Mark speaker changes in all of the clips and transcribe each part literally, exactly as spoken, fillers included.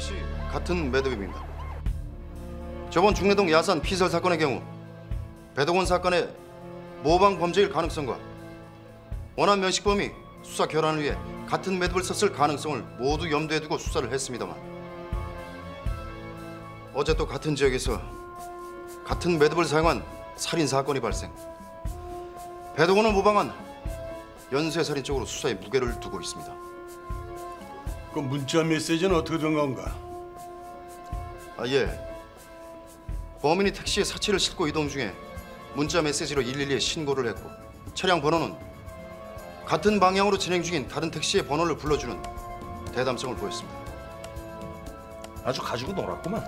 Speaker 1: 역시 같은 매듭입니다. 저번 중내동 야산 피살 사건의 경우 배덕원 사건의 모방 범죄일 가능성과 원한 면식범이 수사 결안을 위해 같은 매듭을 썼을 가능성을 모두 염두에 두고 수사를 했습니다만 어제 또 같은 지역에서 같은 매듭을 사용한 살인 사건이 발생. 배덕원을 모방한 연쇄살인 쪽으로 수사에 무게를 두고 있습니다.
Speaker 2: 그 문자 메시지는 어떻게 된 건가?
Speaker 1: 아 예. 범인이 택시에 사체를 싣고 이동 중에 문자 메시지로 일일이에 신고를 했고 차량 번호는 같은 방향으로 진행 중인 다른 택시의 번호를 불러주는 대담성을 보였습니다.
Speaker 3: 아주 가지고 놀았구만.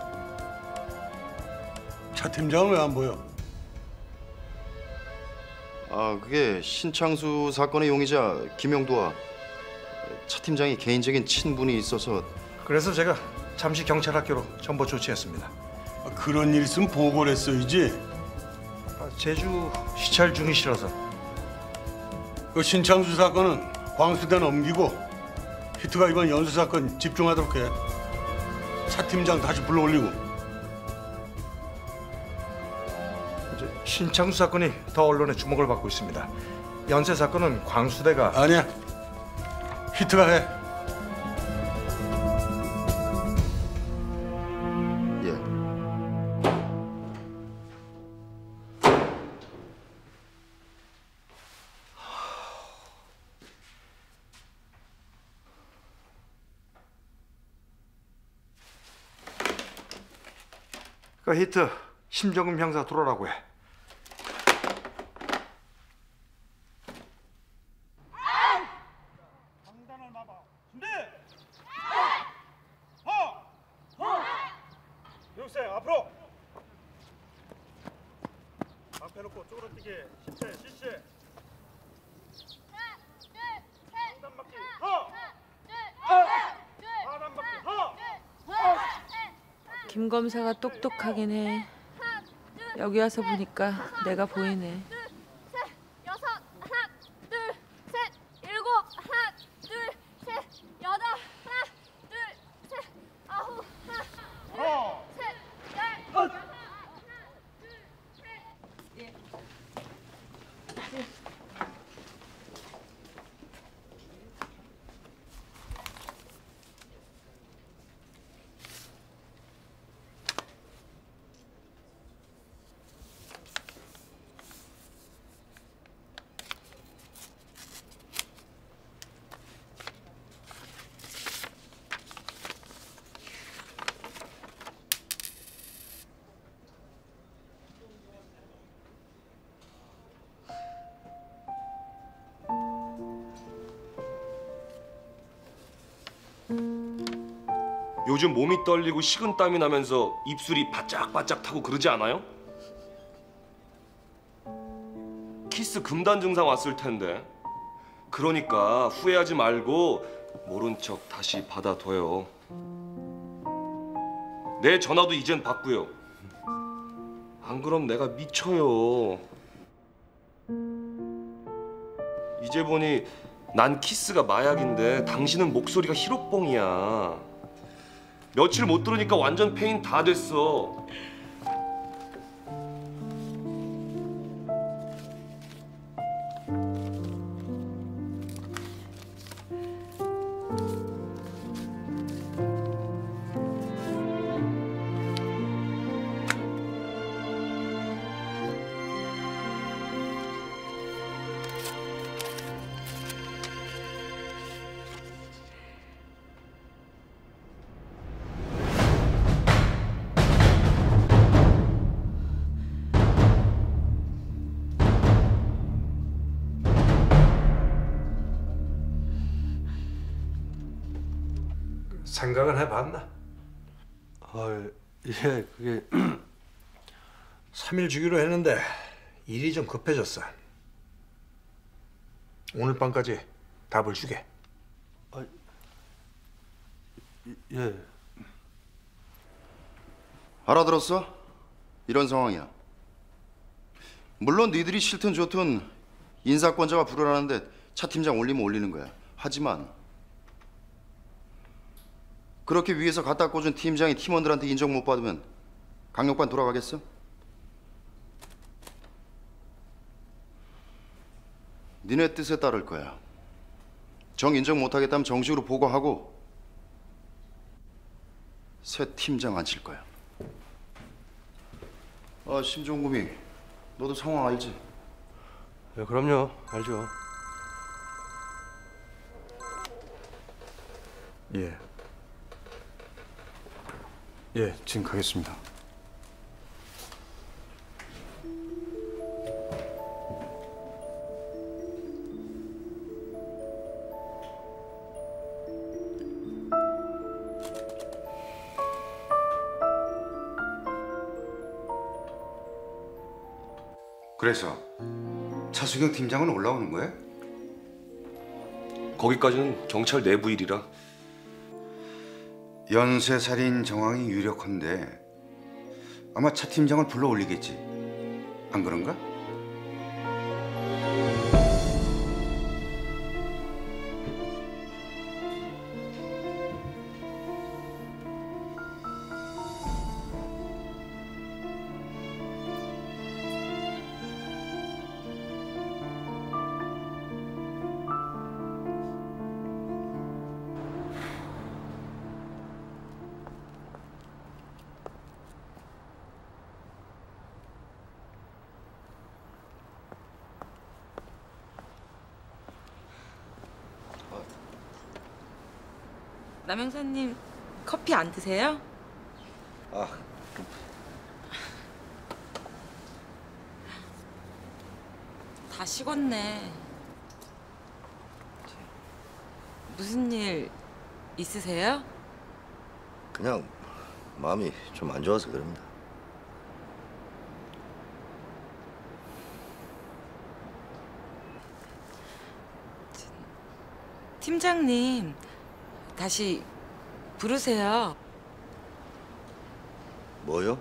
Speaker 2: 차 팀장은 왜 안 보여?
Speaker 1: 아 그게 신창수 사건의 용의자 김용도와 차 팀장이 개인적인 친분이 있어서
Speaker 3: 그래서 제가 잠시 경찰학교로 전보 조치했습니다.
Speaker 2: 아, 그런 일 있으면 보고를 했어야지.
Speaker 3: 아, 제주 시찰 중이시라서.
Speaker 2: 그 신창수 사건은 광수대 넘기고 히트가 이번 연쇄 사건 집중하도록 해. 차 팀장 다시 불러올리고.
Speaker 3: 이제 신창수 사건이 더 언론의 주목을 받고 있습니다. 연쇄 사건은 광수대가
Speaker 2: 아니야. 히트가 해.
Speaker 1: 예.
Speaker 3: 그 히트 심정금 형사 들어오라고 해.
Speaker 4: 교육생 앞으로. 앞에 놓고 쪼그러 뛰기. 실체 실체.
Speaker 5: 하나, 둘, 셋.
Speaker 4: 상단 맞기.
Speaker 5: 하나,
Speaker 4: 허.
Speaker 5: 둘, 셋.
Speaker 4: 하단 맞기. 허.
Speaker 6: 김 검사가 똑똑하긴 해. 여기 와서 보니까 내가 보이네.
Speaker 5: 둘, 셋. 여섯. 하나, 둘, 셋. 일곱. 하나, 둘, 셋. 여덟. 하나, 둘, 셋. 아홉. 하나, 둘,
Speaker 4: 허.
Speaker 5: 셋. 열. 하나, 둘, 셋.
Speaker 7: 요즘 몸이 떨리고 식은땀이 나면서 입술이 바짝바짝 타고 그러지 않아요? 키스 금단 증상 왔을 텐데. 그러니까 후회하지 말고 모른 척 다시 받아둬요. 내 전화도 이젠 받고요. 안 그럼 내가 미쳐요. 이제 보니 난 키스가 마약인데 당신은 목소리가 히로뽕이야. 며칠 못 들으니까 완전 페인 다 됐어.
Speaker 3: 생각은 해봤나?
Speaker 8: 아, 예, 그게
Speaker 3: 삼 일 주기로 했는데 일이 좀 급해졌어. 오늘 밤까지 답을 주게.
Speaker 8: 아, 예.
Speaker 1: 알아들었어? 이런 상황이야. 물론 니들이 싫든 좋든 인사권자가 부르라는데 차 팀장 올리면 올리는 거야. 하지만 그렇게 위에서 갖다 꽂은 팀장이 팀원들한테 인정 못 받으면 강력반 돌아가겠어? 니네 뜻에 따를 거야. 정 인정 못하겠다면 정식으로 보고하고 새 팀장 앉힐 거야. 아, 심종구미, 너도 상황 알지?
Speaker 8: 예, 그럼요. 알죠.
Speaker 9: 예. 예, 지금 가겠습니다.
Speaker 10: 그래서 차수경 팀장은 올라오는 거야?
Speaker 7: 거기까지는 경찰 내부 일이라.
Speaker 10: 연쇄살인 정황이 유력한데 아마 차 팀장을 불러 올리겠지. 안 그런가?
Speaker 6: 남영사님 커피 안 드세요?
Speaker 1: 아,
Speaker 6: 다 식었네. 무슨 일 있으세요?
Speaker 11: 그냥 마음이 좀 안 좋아서 그럽니다.
Speaker 6: 팀장님 다시 부르세요.
Speaker 11: 뭐요?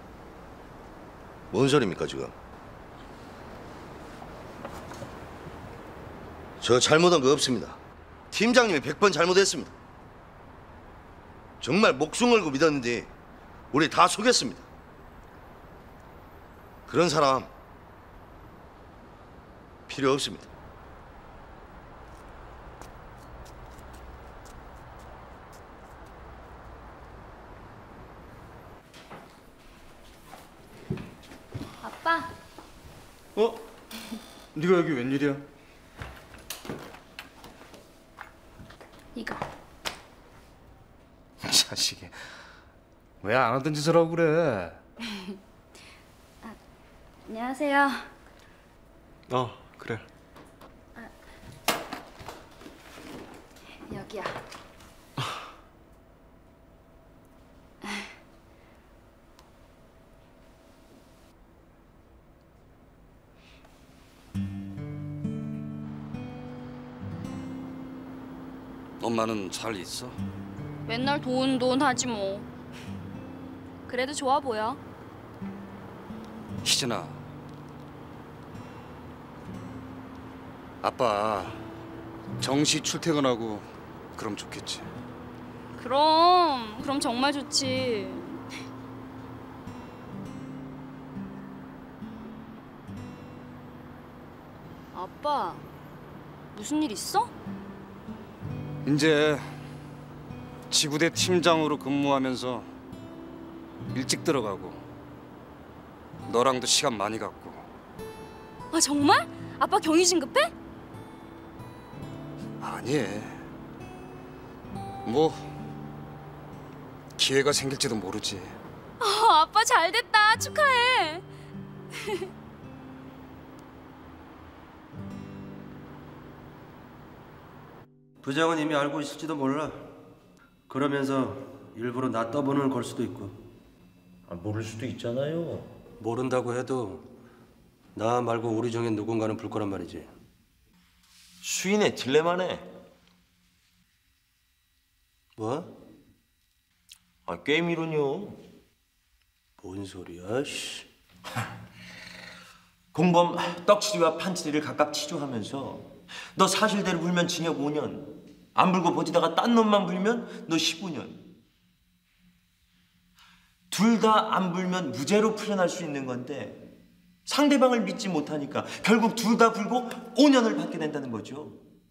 Speaker 11: 뭔 소리입니까 지금? 저 잘못한 거 없습니다. 팀장님이 백 번 잘못했습니다. 정말 목숨 걸고 믿었는데 우리 다 속였습니다. 그런 사람 필요 없습니다.
Speaker 5: 아빠,
Speaker 3: 어? 네가 여기 웬일이야?
Speaker 5: 이거.
Speaker 9: 이 자식이 왜 안 하던 짓을 하고 그래?
Speaker 5: 안녕하세요.
Speaker 8: 어, 그래.
Speaker 5: 여기야.
Speaker 12: 엄마는 잘 있어?
Speaker 5: 맨날 돈 돈 하지 뭐. 그래도 좋아 보여.
Speaker 12: 희진아, 아빠 정시 출퇴근하고 그럼 좋겠지.
Speaker 5: 그럼 그럼 정말 좋지. 아빠 무슨 일 있어?
Speaker 12: 이제 지구대 팀장으로 근무하면서 일찍 들어가고 너랑도 시간 많이 갖고.
Speaker 5: 아 정말? 아빠 경위 진급해?
Speaker 12: 아니, 뭐 기회가 생길지도 모르지.
Speaker 5: 아, 아빠 잘 됐다. 축하해.
Speaker 13: 부장은 이미 알고 있을지도 몰라. 그러면서 일부러 나 떠보는 걸 수도 있고.
Speaker 11: 아, 모를 수도 있잖아요.
Speaker 13: 모른다고 해도 나 말고 우리 중에 누군가는 불 거란 말이지.
Speaker 11: 수인의 딜레마네.
Speaker 13: 뭐?
Speaker 11: 아, 게임 이론이요.
Speaker 13: 뭔 소리야, 씨.
Speaker 11: 공범 떡치리와 판치리를 각각 치조하면서 너 사실대로 불면 징역 오 년, 안 불고 버티다가 딴 놈만 불면 너 십오 년.
Speaker 14: 둘 다 안 불면 무죄로 풀려날 수 있는 건데 상대방을 믿지 못하니까 결국 둘 다 불고 오 년을 받게 된다는 거죠.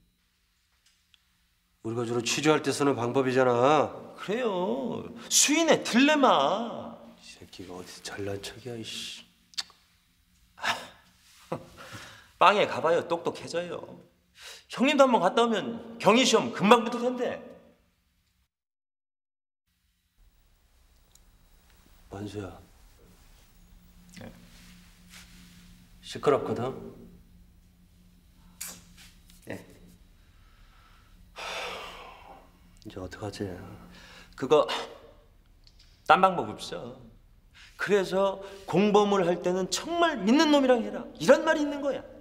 Speaker 13: 우리가 주로 취조할 때 쓰는 방법이잖아.
Speaker 14: 그래요. 수인의 딜레마.
Speaker 13: 이 새끼가 어디 잘난 척이야 이씨.
Speaker 14: 빵에 가봐요 똑똑해져요. 형님도 한번 갔다 오면 경위 시험 금방 붙을 텐데.
Speaker 13: 원수야.
Speaker 14: 네.
Speaker 13: 시끄럽거든.
Speaker 14: 네.
Speaker 13: 이제 어떡하지?
Speaker 14: 그거 딴 방법 없어. 그래서 공범을 할 때는 정말 믿는 놈이랑 해라 이런 말이 있는 거야.